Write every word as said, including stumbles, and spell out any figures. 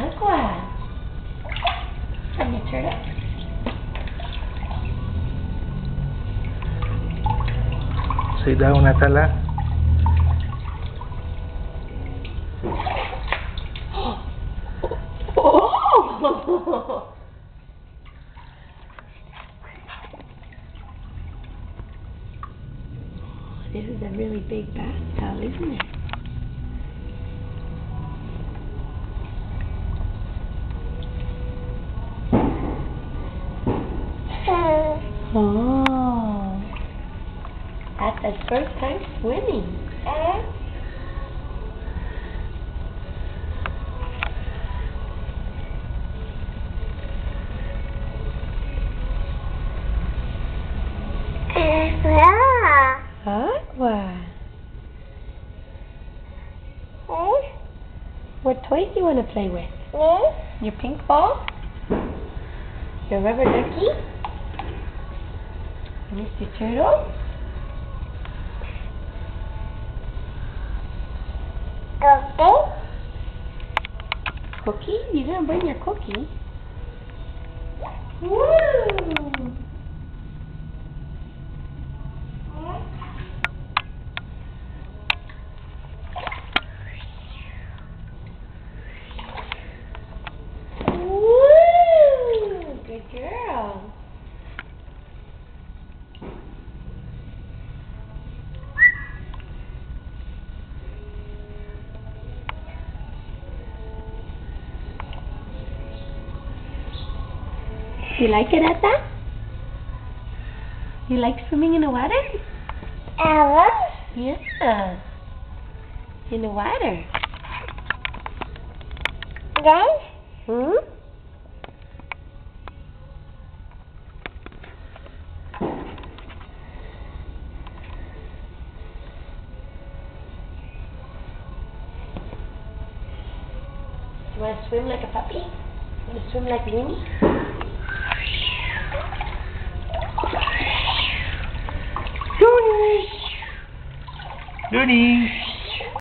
Agua. Can you turn it? Say down, Natala. Oh! This is a really big bathtub, isn't it? Oh, that's his first time swimming. Agua. What toys do you want to play with? Your pink ball? Your rubber ducky? Mister Turtle? Cookie? You didn't bring your cookie. Woo! Woo! Good girl. You like it, Etta? You like swimming in the water? Ella? Yeah. In the water. Yes? Hmm? You want to swim like a puppy? You want to swim like Looney? Looney! Looney!